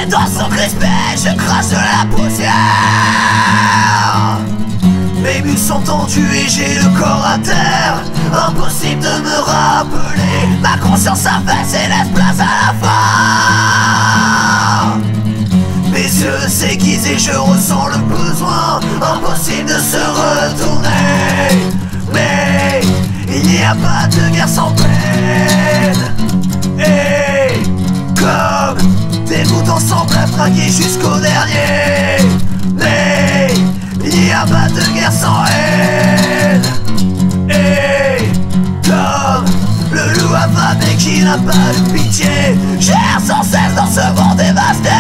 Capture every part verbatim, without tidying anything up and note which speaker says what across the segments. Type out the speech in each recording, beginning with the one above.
Speaker 1: doigts sont crispés, je crache de la poussière. Mes muscles sont tendus et j'ai le corps à terre. Impossible de me rappeler. Ma conscience s'affaisse et laisse place à la fin. Mes yeux s'aiguisent et je ressens le besoin. Impossible de se retourner. Mais il n'y a pas de guerre sans peine. Et comme des bouts ensemble à traquer jusqu'au dernier. Mais il n'y a pas de guerre sans haine. Et comme le loup affamé qui n'a pas de pitié, j'erre sans cesse dans ce monde dévasté.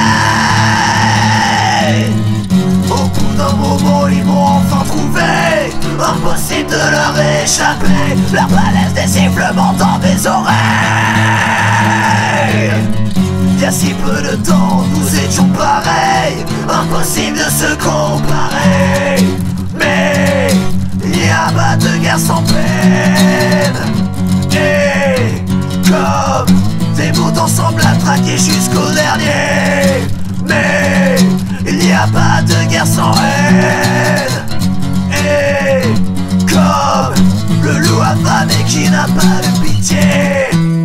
Speaker 1: Au bout d'un moment ils m'ont enfin trouvé. Impossible de leur échapper. Leur malaise des sifflements dans mes oreilles. Il y a si peu de temps, nous étions pareils. Impossible de se comparer. Mais il n'y a pas de guerre sans peine. Et comme des bouts ensemble à traquer jusqu'au dernier. Mais il n'y a pas de guerre sans haine. Et comme le loup affamé qui n'a pas de pitié.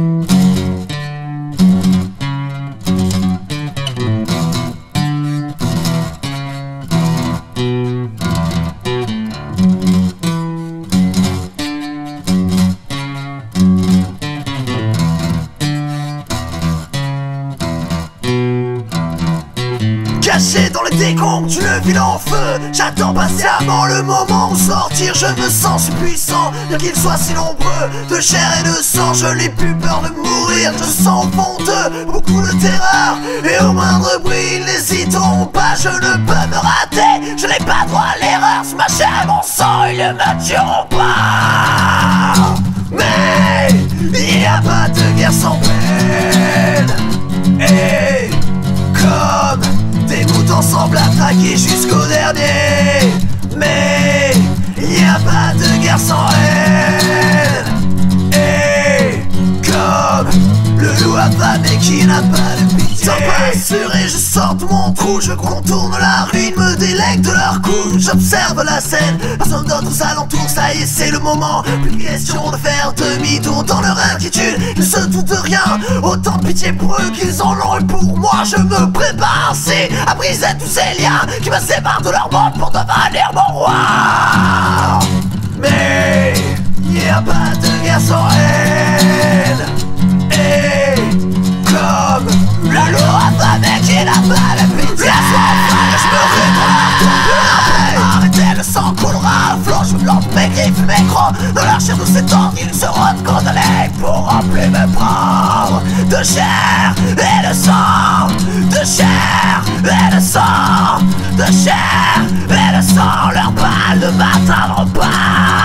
Speaker 1: Caché dans les décombres d'une ville en feu, j'attends patiemment le moment où sortir. Je me sens si puissant, bien qu'il soit si nombreux. De chair et de sang, je n'ai plus peur de mourir. Je sens au fond d'eux beaucoup de terreur. Et au moindre bruit, ils n'hésiteront pas. Je ne peux me rater, je n'ai pas droit à l'erreur. C'est ma chair et mon sang, ils ne me tueront pas. Mais il n'y a pas de guerre sans peine. Et comme des bouts ensemble à traquer jusqu'au dernier. Mais il n'y a pas de guerre sans haine. Et comme le loup affamé qui n'a pas de pitié. J'en je sors de mon trou, je contourne la ruine, me délecte de leurs coups. J'observe la scène, personne d'autre aux alentours. Ça y est, c'est le moment, plus de question de faire demi-tour. Dans leur inquiétude, ils se doutent de rien. Autant de pitié pour eux qu'ils en ont eu pour moi. Je me prépare ainsi à briser tous ces liens qui me séparent de leur monde pour devenir mon roi. Mais il n'y a pas de guerre sans haine. Et comme le loup affamé qui n'a pas de pitié. Je me réveille. Arrêtez, le sang coulera à flot. Je plante mes griffes, mes crocs dans leur chair de cet ordre. Ils seront condamnés pour remplir mes prendre de chair et de sang. De chair et de sang. De chair et de sang. Leurs balles ne m'atteindront pas.